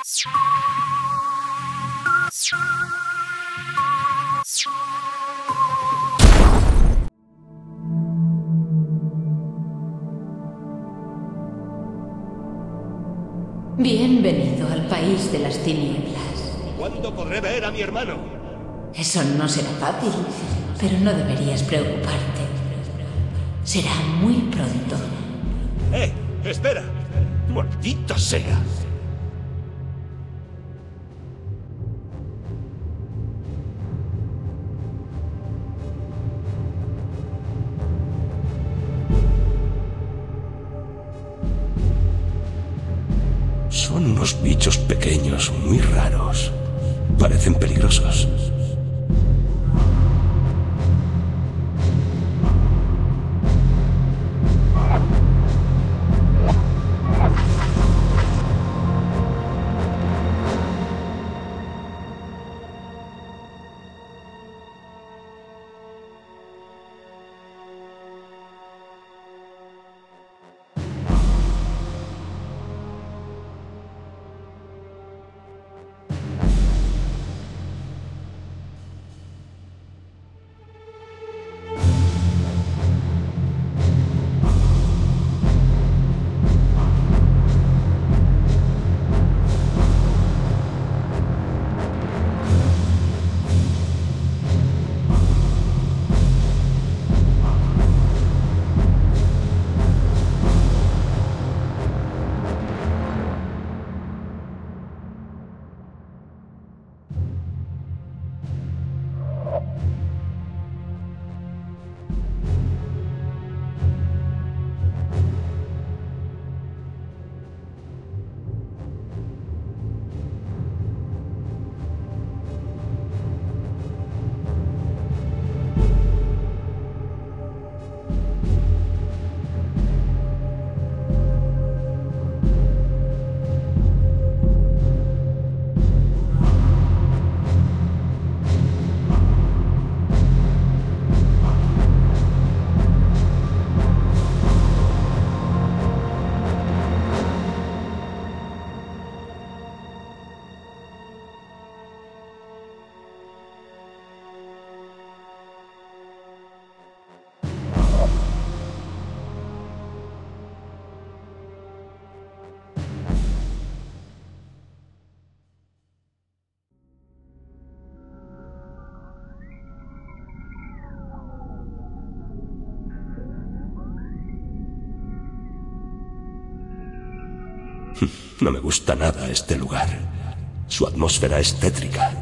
Bienvenido al país de las tinieblas. ¿Cuándo podré ver a mi hermano? Eso no será fácil, pero no deberías preocuparte. Será muy pronto. ¡Espera! ¡Maldita sea! Son unos bichos pequeños, muy raros. Parecen peligrosos. No me gusta nada este lugar. Su atmósfera es tétrica.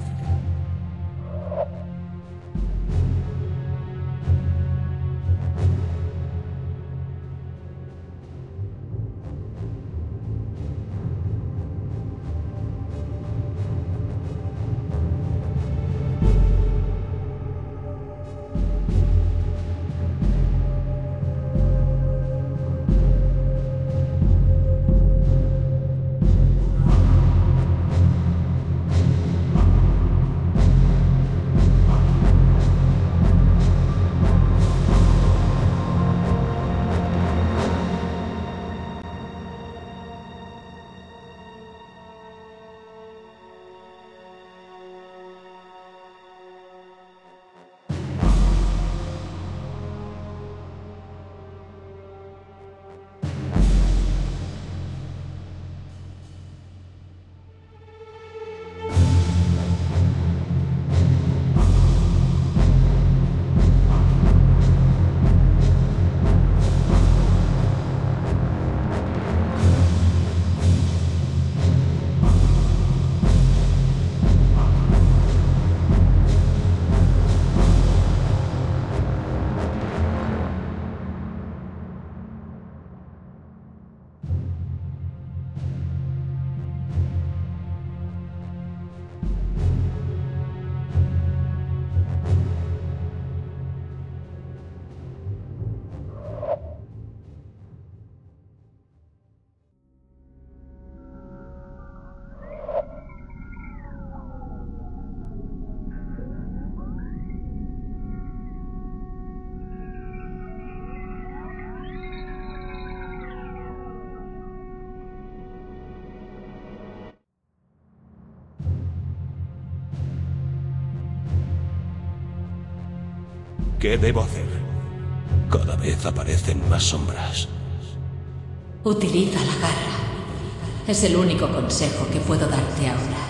¿Qué debo hacer? Cada vez aparecen más sombras. Utiliza la garra. Es el único consejo que puedo darte ahora.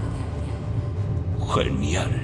Genial.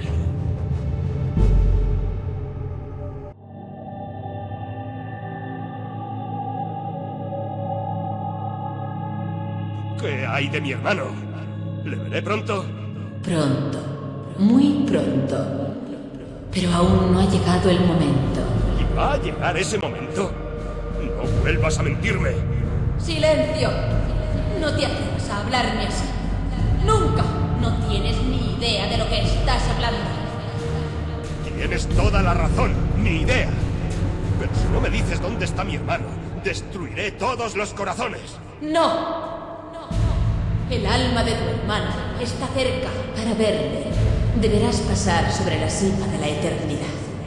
¿Qué hay de mi hermano? ¿Le veré pronto? Pronto. Muy pronto. Pero aún no ha llegado el momento. ¿Y va a llegar ese momento? No vuelvas a mentirme. ¡Silencio! No te atrevas a hablarme así. ¡Nunca! No tienes ni idea de lo que estás hablando. Tienes toda la razón. Ni idea. Pero si no me dices dónde está mi hermano, destruiré todos los corazones. ¡No! El alma de tu hermano está cerca. Para verle, deberás pasar sobre la cima de la eternidad.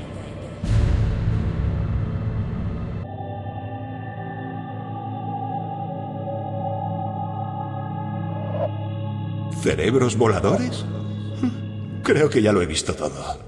¿Cerebros voladores? Creo que ya lo he visto todo.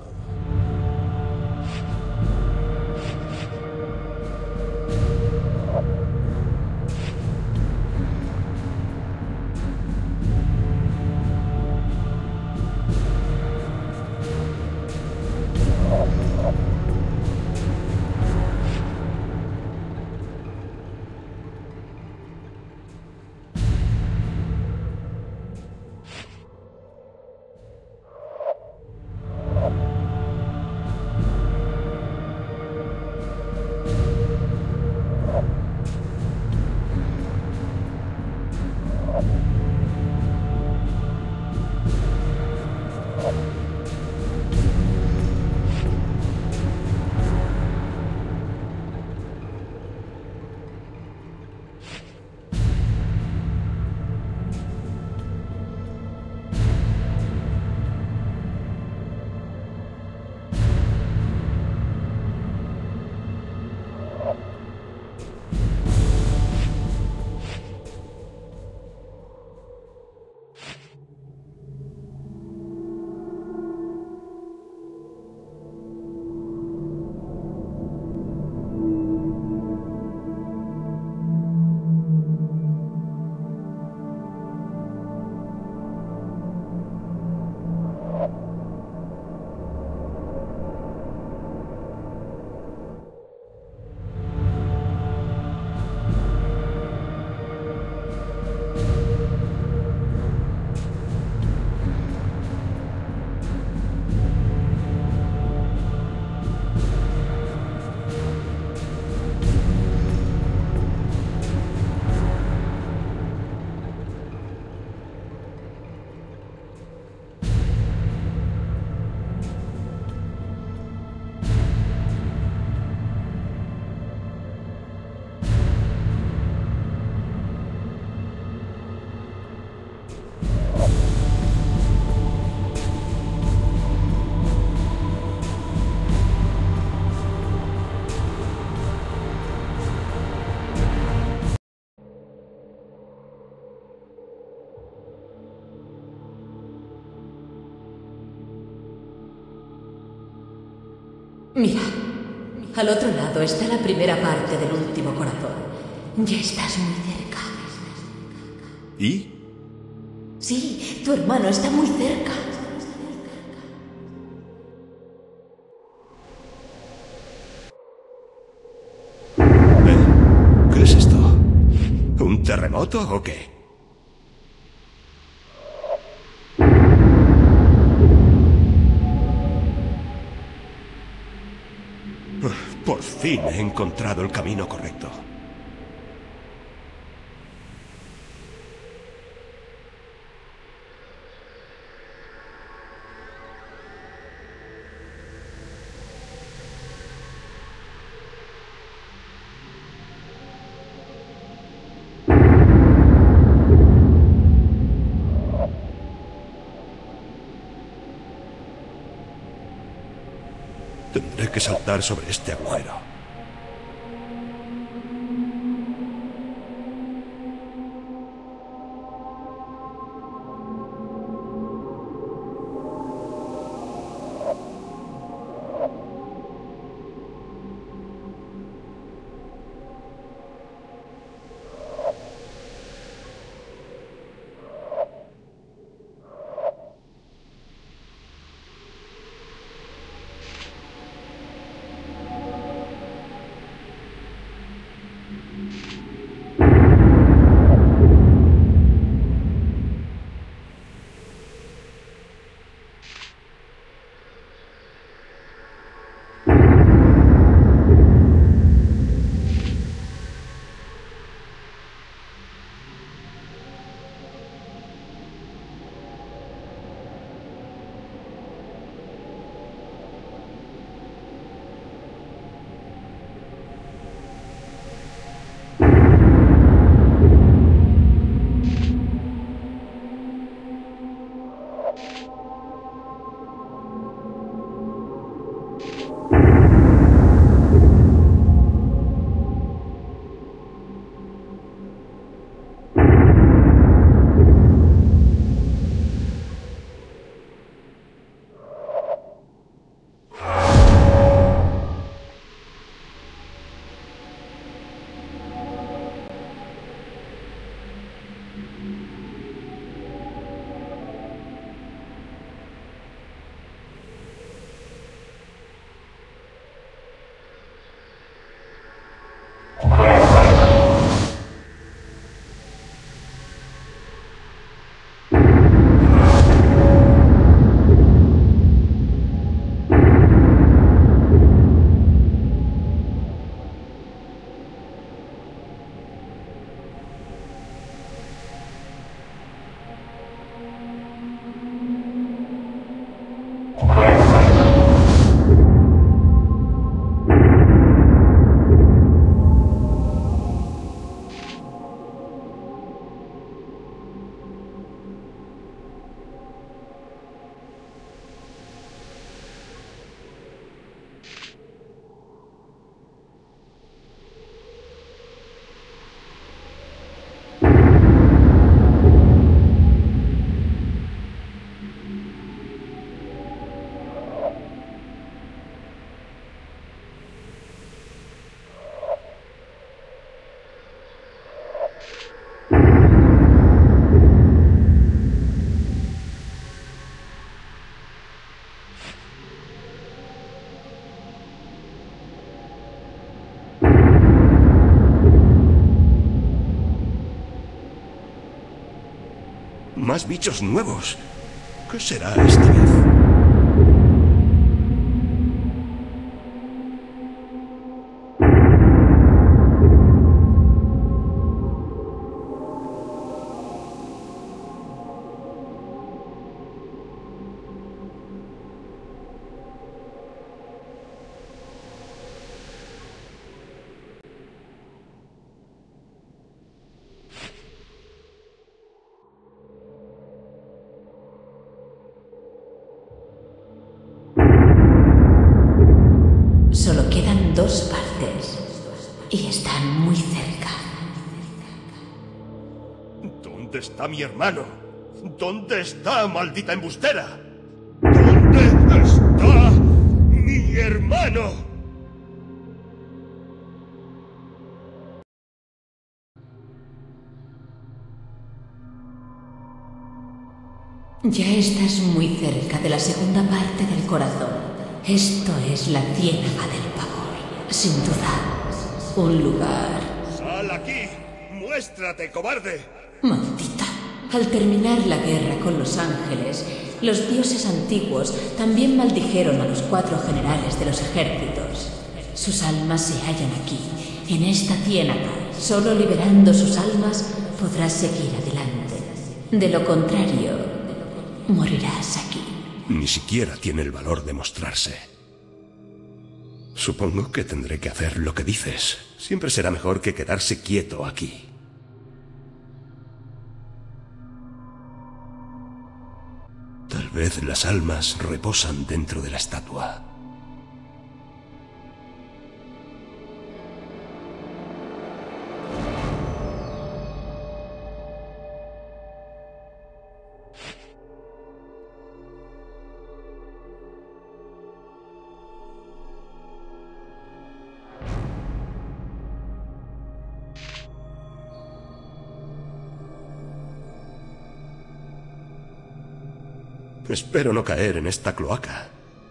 Mira, al otro lado está la primera parte del último corazón. Ya estás muy cerca. ¿Y? Sí, tu hermano está muy cerca. ¿Qué es esto? ¿Un terremoto o qué? Por fin he encontrado el camino correcto. Tendré que saltar sobre este agujero. Más bichos nuevos. ¿Qué será esta vez? Solo quedan 2 partes y están muy cerca. ¿Dónde está mi hermano? ¿Dónde está, maldita embustera? ¿Dónde está mi hermano? Ya estás muy cerca de la segunda parte del corazón. Esto es la Ciénaga del Pavor. Sin duda, un lugar... ¡Sal aquí! ¡Muéstrate, cobarde! Maldita. Al terminar la guerra con los ángeles, los dioses antiguos también maldijeron a los 4 generales de los ejércitos. Sus almas se hallan aquí, en esta ciénaga. Solo liberando sus almas podrás seguir adelante. De lo contrario, morirás aquí. Ni siquiera tiene el valor de mostrarse. Supongo que tendré que hacer lo que dices. Siempre será mejor que quedarse quieto aquí. Tal vez las almas reposan dentro de la estatua. Espero no caer en esta cloaca.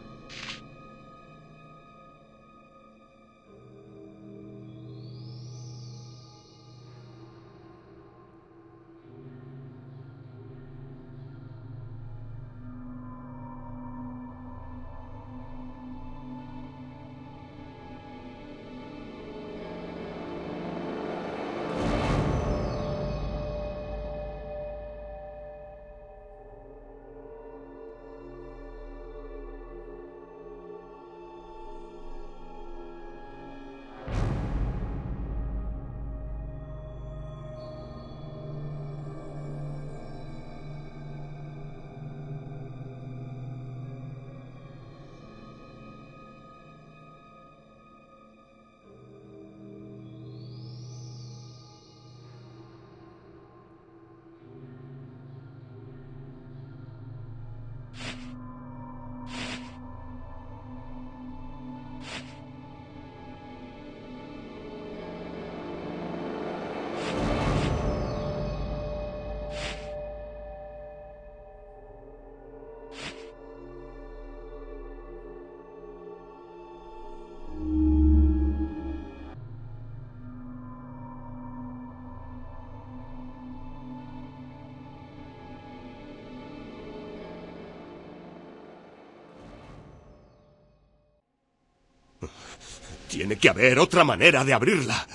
Tiene que haber otra manera de abrirla.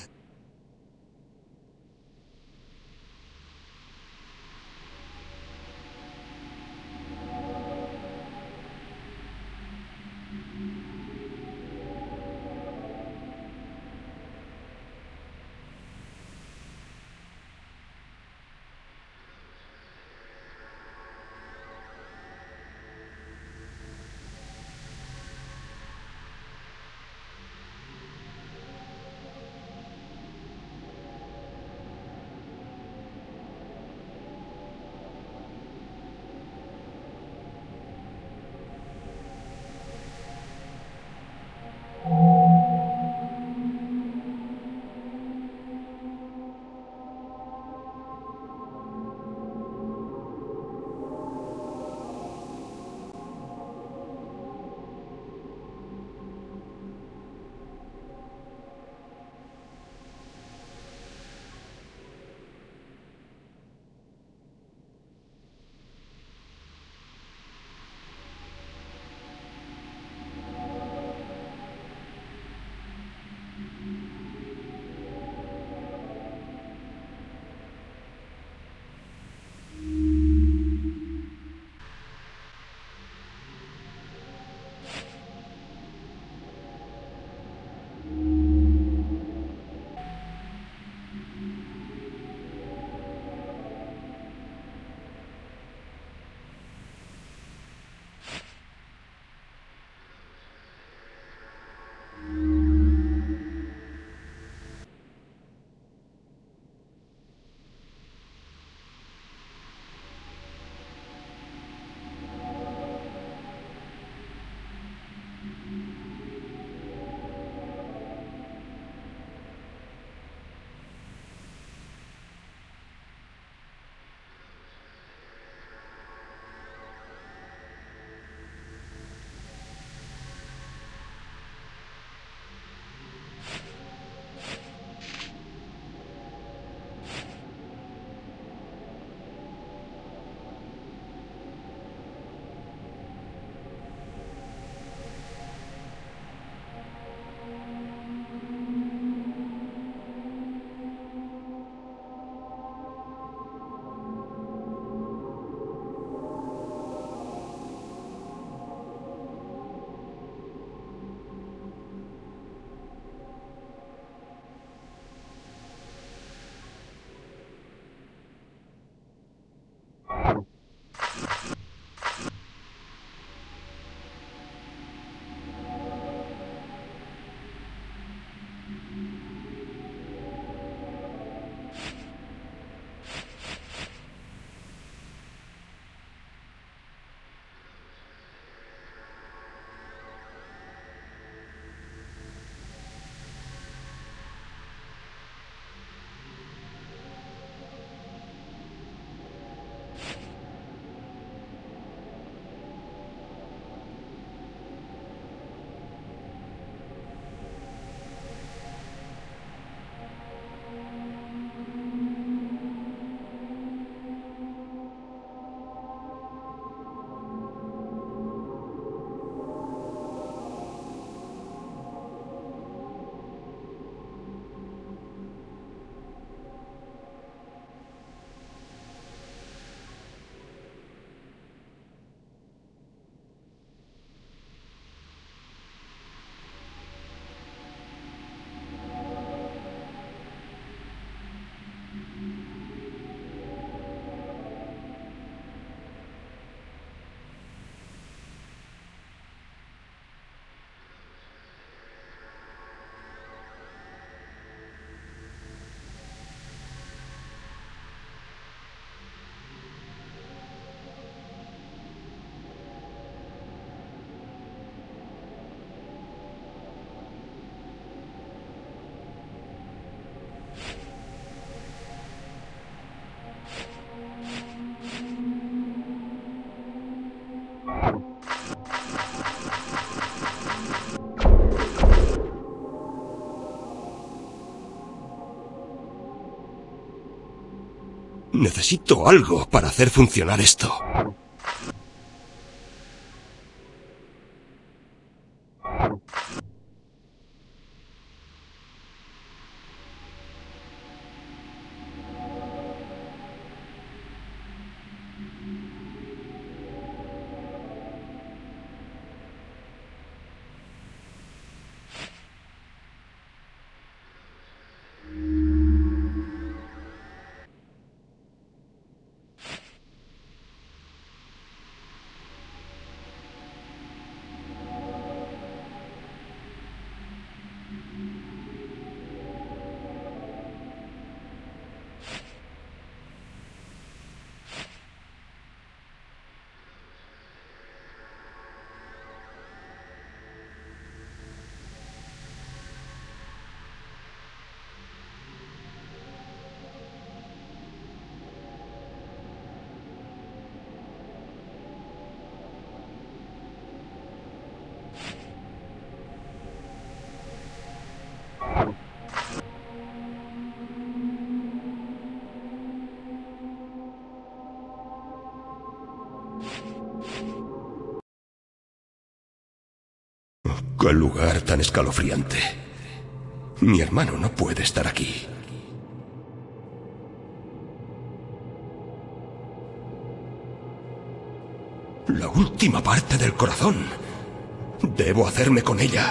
Necesito algo para hacer funcionar esto. ¡Qué lugar tan escalofriante! Mi hermano no puede estar aquí. La última parte del corazón. Debo hacerme con ella.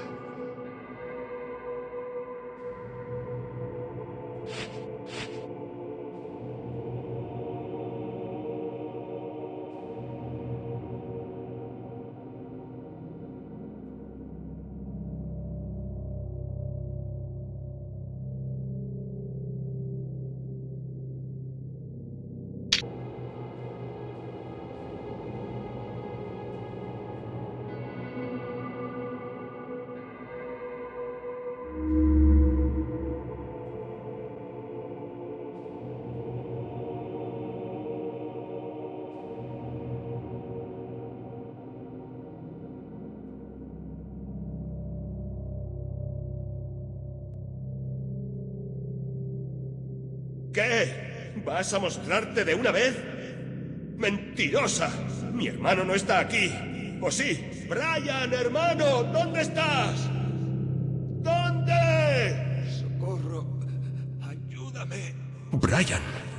¿Qué? ¿Vas a mostrarte de una vez? ¡Mentirosa! Mi hermano no está aquí. ¿O sí? ¡Brian, hermano! ¿Dónde estás? ¿Dónde? ¡Socorro! ¡Ayúdame! Brian.